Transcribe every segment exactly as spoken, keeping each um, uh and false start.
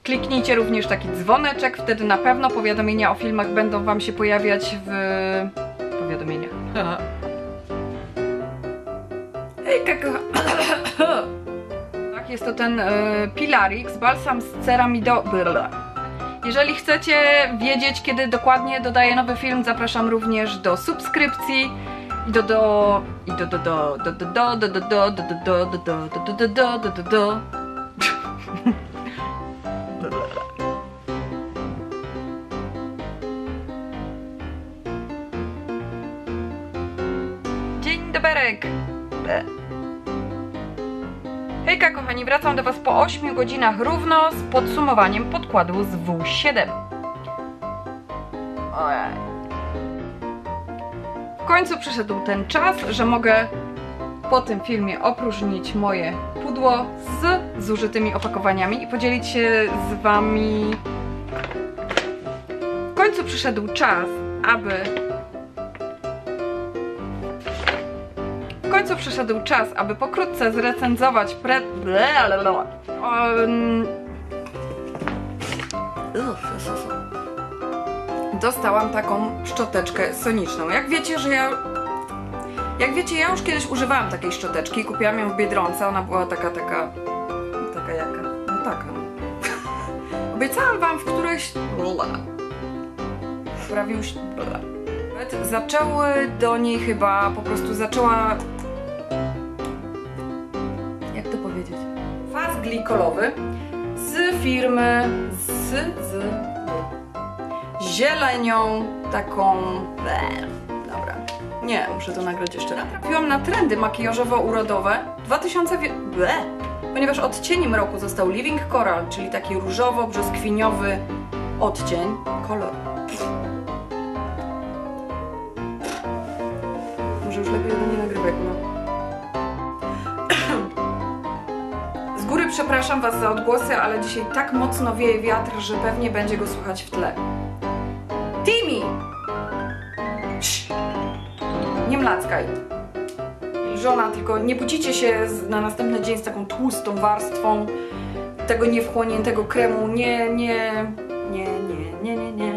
Kliknijcie również taki dzwoneczek, wtedy na pewno powiadomienia o filmach będą wam się pojawiać w powiadomieniach. Hejka, tak, jest to ten y, Pilarix, balsam z ceramido... Jeżeli chcecie wiedzieć, kiedy dokładnie dodaję nowy film, zapraszam również do subskrypcji i do do i do do do do do do do do do do do do do do do do do. Dzień doberek! Hejka kochani, wracam do was po ośmiu godzinach równo z podsumowaniem podkładu z W siedem. Ojej. W końcu przyszedł ten czas, że mogę po tym filmie opróżnić moje pudło z zużytymi opakowaniami i podzielić się z wami. W końcu przyszedł czas, aby W końcu przyszedł czas, aby pokrótce zrecenzować pre... Um... Dostałam taką szczoteczkę soniczną. Jak wiecie, że ja... Jak wiecie, ja już kiedyś używałam takiej szczoteczki. Kupiłam ją w Biedronce. Ona była taka, taka... Taka jaka? No taka. Obiecałam wam w którejś... Prawie się... Zaczęły do niej chyba, po prostu zaczęła... Jak to powiedzieć? Kwas glikolowy z firmy z... z... zielenią taką... Dobra. Nie, muszę to nagrać jeszcze raz. Trafiłam na trendy makijażowo-urodowe dwa tysiące... Ble. Ponieważ odcieniem roku został Living Coral, czyli taki różowo-brzoskwiniowy odcień. Kolor. Może już lepiej go nie nagrywaj, no. Z góry przepraszam was za odgłosy, ale dzisiaj tak mocno wieje wiatr, że pewnie będzie go słychać w tle. Timmy! Cii. Nie mlackaj. Żona, tylko nie budzicie się na następny dzień z taką tłustą warstwą tego niewchłoniętego kremu. Nie, nie, nie, nie, nie, nie, nie.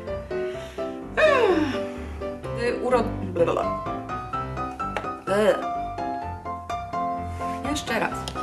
Urod... Jeszcze raz.